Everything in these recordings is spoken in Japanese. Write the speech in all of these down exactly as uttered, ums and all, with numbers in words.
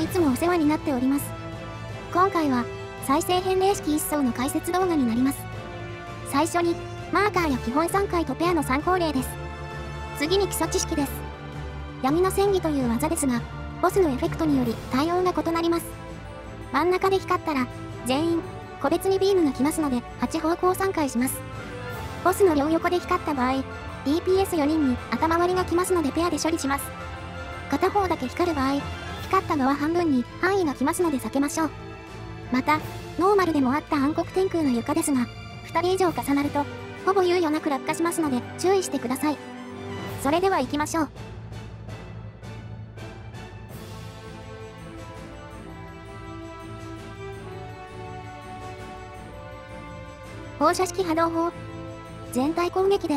はいつもお世話になっております。今回は再生返礼式一層の解説動画になります。最初にマーカーや基本さんかいとペアの参考例です。次に基礎知識です。闇の戦技という技ですが、ボスのエフェクトにより対応が異なります。真ん中で光ったら全員個別にビームが来ますのではち方向さんかいします。ボスの両横で光った場合 ディーピーエスよにんに頭割りが来ますのでペアで処理します。片方だけ光る場合、光った側半分に範囲が来ますので避けましょう。またノーマルでもあった暗黒天空の床ですが、ふたり以上重なるとほぼ猶予なく落下しますので注意してください。それでは行きましょう。放射式波動砲全体攻撃です。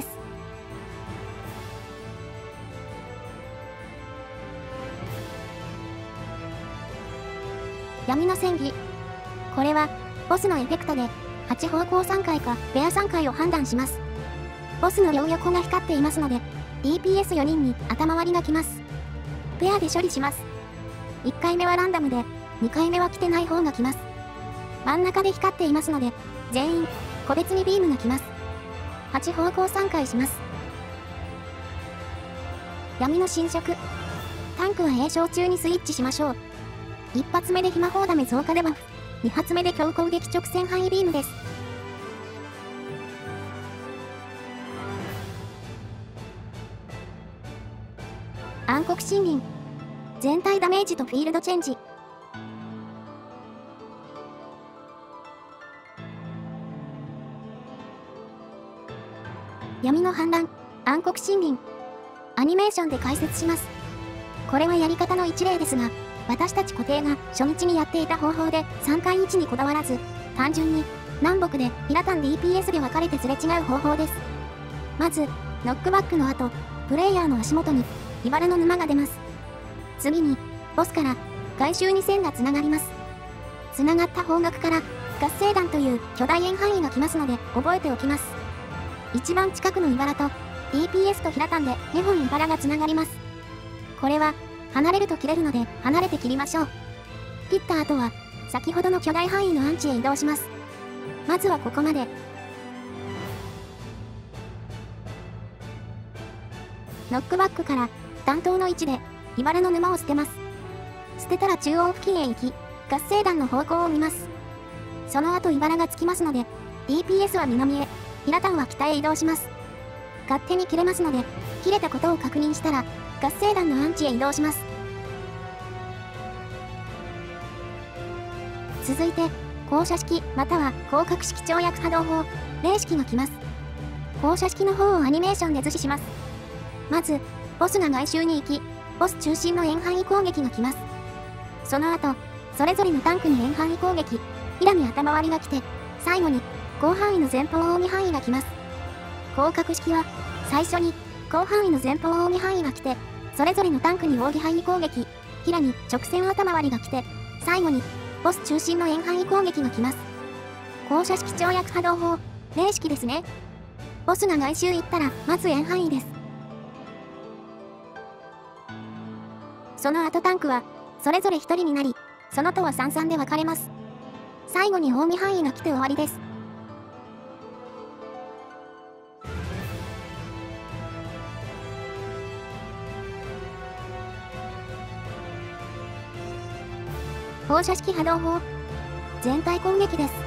闇の戦技、これはボスのエフェクトではち方向さんかいかペアさんかいを判断します。ボスの両横が光っていますので ディーピーエスよにんに頭割りが来ます。ペアで処理します。いっかいめはランダムでにかいめは来てない方が来ます。真ん中で光っていますので全員個別にビームが来ます。はち方向さんかいします。闇の侵食、タンクは詠唱中にスイッチしましょう。いっ発目で暇砲ダメ増加デバフ、に発目で強攻撃直線範囲ビームです。暗黒森林、全体ダメージとフィールドチェンジ。闇の反乱、暗黒森林。アニメーションで解説します。これはやり方の一例ですが、私たち固定が初日にやっていた方法でさんかい位置にこだわらず、単純に南北でイラタン ディーピーエス で分かれてすれ違う方法です。まず、ノックバックの後、プレイヤーの足元に茨の沼が出ます。次に、ボスから外周に線がつながります。つながった方角から合成弾という巨大円範囲が来ますので覚えておきます。一番近くの茨と ディーピーエス と平坦でにほん茨がつながります。これは離れると切れるので離れて切りましょう。切った後は先ほどの巨大範囲のアンチへ移動します。まずはここまで。ノックバックから担当の位置で茨の沼を捨てます。捨てたら中央付近へ行き合成弾の方向を見ます。その後茨がつきますので ディーピーエス は南へ、平坦は北へ移動します。勝手に切れますので、切れたことを確認したら、合成弾のアンチへ移動します。続いて、放射式または広角式跳躍波動砲、霊式が来ます。放射式の方をアニメーションで図示します。まず、ボスが外周に行き、ボス中心の円範囲攻撃が来ます。その後、それぞれのタンクに円範囲攻撃、イラに頭割りが来て、最後に、広範囲の前方扇範囲が来ます。広角式は、最初に、広範囲の前方扇範囲が来て、それぞれのタンクに扇範囲攻撃、ヒラに直線頭割りが来て、最後に、ボス中心の円範囲攻撃が来ます。放射式跳躍波動砲、霊式ですね。ボスが外周行ったら、まず円範囲です。その後タンクは、それぞれひとりになり、そのとはさんさんで分かれます。最後に扇範囲が来て終わりです。放射式波動砲、全体攻撃です。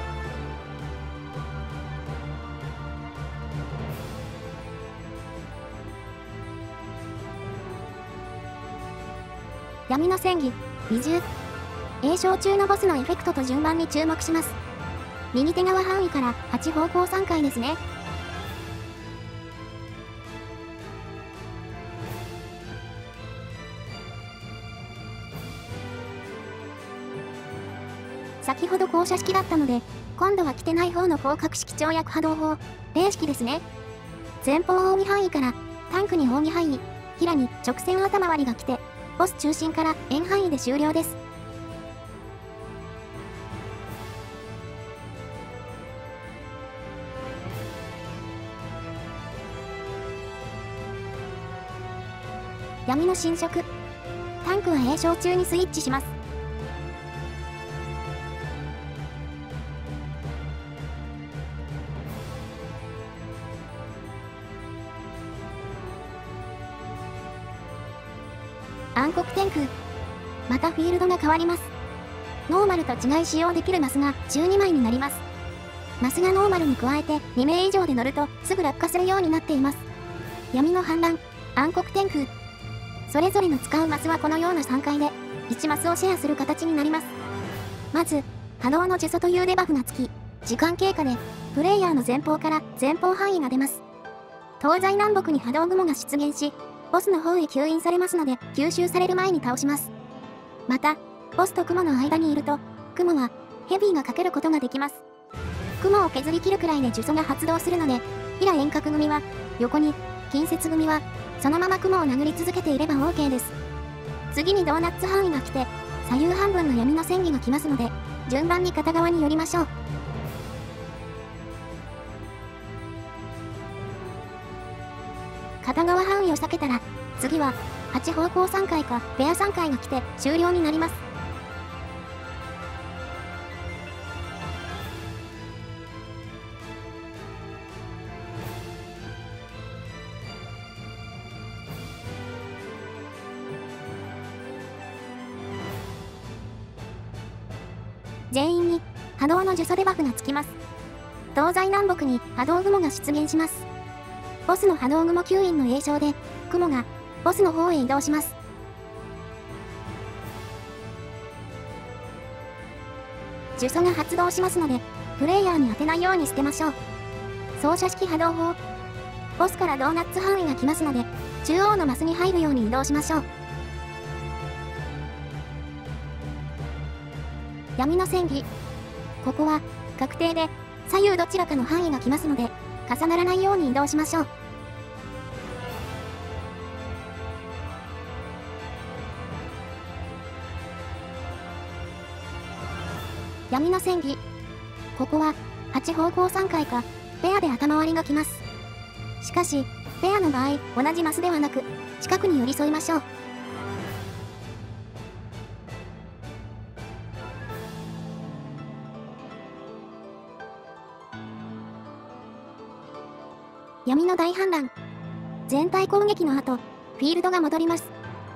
闇の戦技、二重。詠唱中のボスのエフェクトと順番に注目します。右手側範囲からはち方向さんかいですね。先ほど放射式だったので、今度は来てない方の広角式跳躍波動砲、霊式ですね。前方扇範囲からタンクに扇範囲、ヒラに直線頭割りが来て、ボス中心から円範囲で終了です。闇の侵食。タンクは詠唱中にスイッチします。 黒天空。またフィールドが変わります。ノーマルと違い使用できるマスがじゅうにまいになります。マスがノーマルに加えてにめい以上で乗るとすぐ落下するようになっています。闇の反乱、暗黒天空。それぞれの使うマスはこのようなさんかいでいちマスをシェアする形になります。まず、波動の呪詛というデバフがつき、時間経過でプレイヤーの前方から前方範囲が出ます。東西南北に波動雲が出現し、ボスの方へ吸引されますので吸収される前に倒します。また、ボスと雲の間にいると、雲はヘビーがかけることができます。雲を削り切るくらいで呪詛が発動するので、ヒラ遠隔組は横に、近接組はそのまま雲を殴り続けていれば OK です。次にドーナッツ範囲が来て、左右半分の闇の戦技が来ますので、順番に片側に寄りましょう。片側範囲を避けたら、次ははち方向さんかいかペアさんかいが来て終了になります。全員に波動の呪詛デバフがつきます。東西南北に波動雲が出現します。ボスの波動雲吸引の影響で、雲がボスの方へ移動します。呪詛が発動しますので、プレイヤーに当てないように捨てましょう。操作式波動砲。ボスからドーナッツ範囲が来ますので、中央のマスに入るように移動しましょう。闇の戦技。ここは確定で左右どちらかの範囲が来ますので、重ならないように移動しましょう。闇の戦技。ここははち方向さんかいかペアで頭割りが来ます。しかし、ペアの場合同じマスではなく、近くに寄り添いましょう。闇の大反乱。全体攻撃の後、フィールドが戻ります。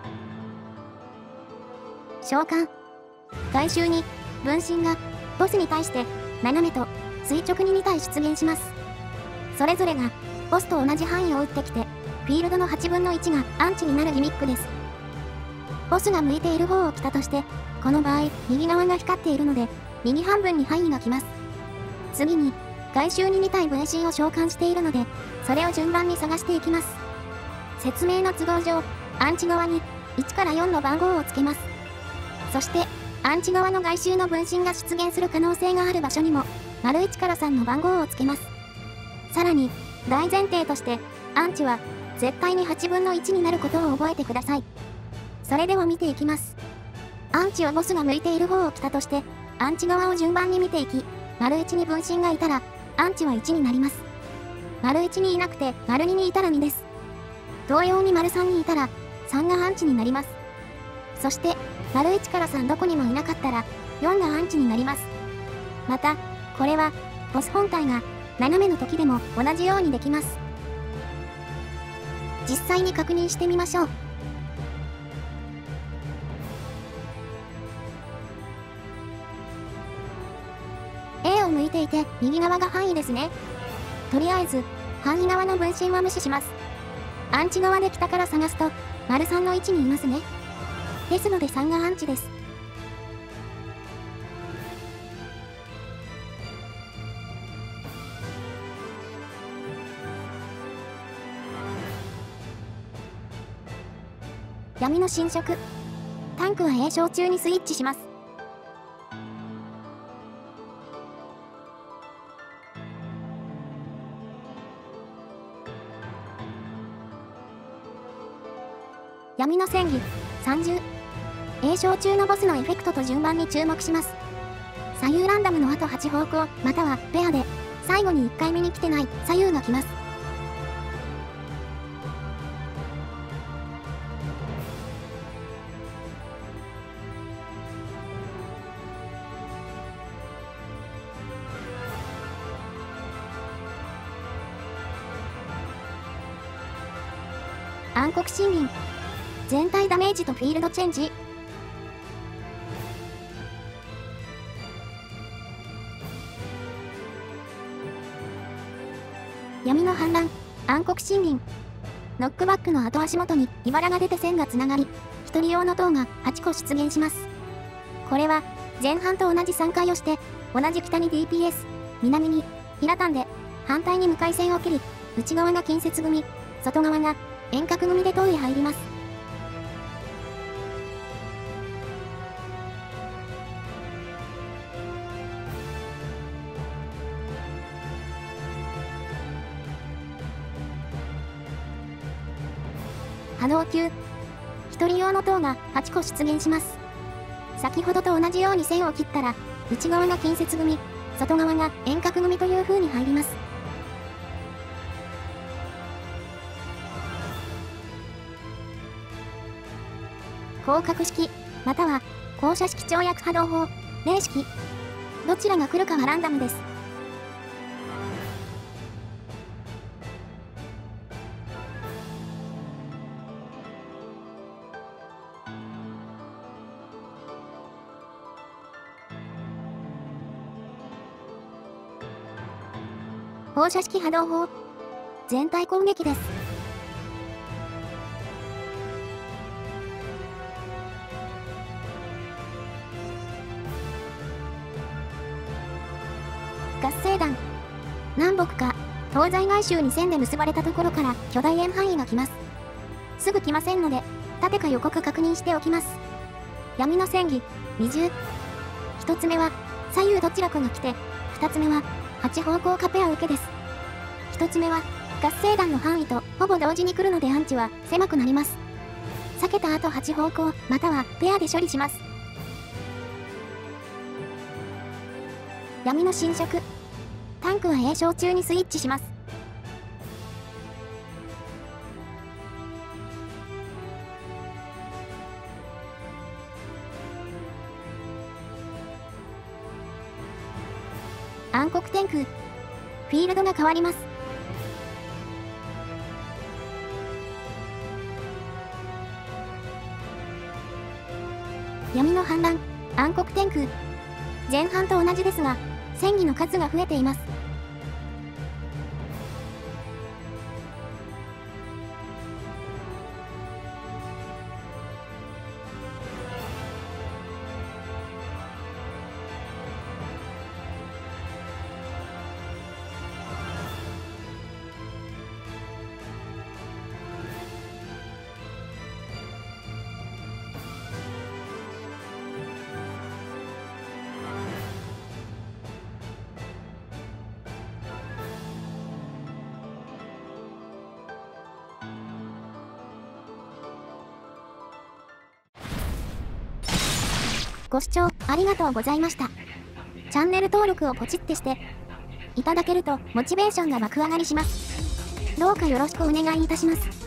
召喚。外周に、分身が、ボスに対して、斜めと、垂直にに体出現します。それぞれが、ボスと同じ範囲を打ってきて、フィールドのはちぶんのいちがアンチになるギミックです。ボスが向いている方を来たとして、この場合、右側が光っているので、右半分に範囲が来ます。次に、外周にに体分身を召喚しているので、それを順番に探していきます。説明の都合上、アンチ側にいちからよんの番号をつけます。そして、アンチ側の外周の分身が出現する可能性がある場所にも、丸いちからさんの番号をつけます。さらに、大前提として、アンチは絶対にはちぶんのいちになることを覚えてください。それでは見ていきます。アンチをボスが向いている方を来たとして、アンチ側を順番に見ていき、丸いちに分身がいたら、アンチはいちになります。丸いちにいなくて、丸ににいたらにです。同様に丸さんにいたら、さんがアンチになります。そして、丸いちからさんどこにもいなかったら、よんがアンチになります。また、これは、ボス本体が、斜めの時でも同じようにできます。実際に確認してみましょう。A を向いていて、右側が範囲ですね。とりあえず、範囲側の分身は無視します。アンチ側で北から探すと、丸さんの位置にいますね。ですのでさんがアンチです。闇の侵食。タンクは詠唱中にスイッチします。闇の戦技さんじゅう。詠唱中のボスのエフェクトと順番に注目します。左右ランダムの後はち方向またはペアで最後にいっかいめに来てない左右が来ます。暗黒森林。 全体ダメージとフィールドチェンジ。闇の反乱、暗黒森林。ノックバックの後足元に茨が出て線がつながり、一人用の塔がはちこ出現します。これは、前半と同じさんかいをして、同じ北に ディーピーエス、南に平坦で、反対に向かい線を切り、内側が近接組、外側が遠隔組で塔へ入ります。波動級。一人用の塔がはちこ出現します。先ほどと同じように線を切ったら、内側が近接組、外側が遠隔組という風に入ります。広角式、または降射式跳躍波動砲、零式。どちらが来るかはランダムです。放射式波動砲。全体攻撃です。合成弾。南北か東西外周に線で結ばれたところから巨大円範囲が来ます。すぐ来ませんので、縦か横か確認しておきます。闇の戦技、二重。一つ目は、左右どちらかが来て、二つ目は、八方向カペア受けです。一つ目は、合成弾の範囲とほぼ同時に来るのでアンチは狭くなります。避けた後八方向、またはペアで処理します。闇の侵食。タンクは栄翔中にスイッチします。暗黒天空。フィールドが変わります。闇の反乱、暗黒天空。前半と同じですが、戦技の数が増えています。ご視聴ありがとうございました。チャンネル登録をポチってしていただけるとモチベーションが爆上がりします。どうかよろしくお願いいたします。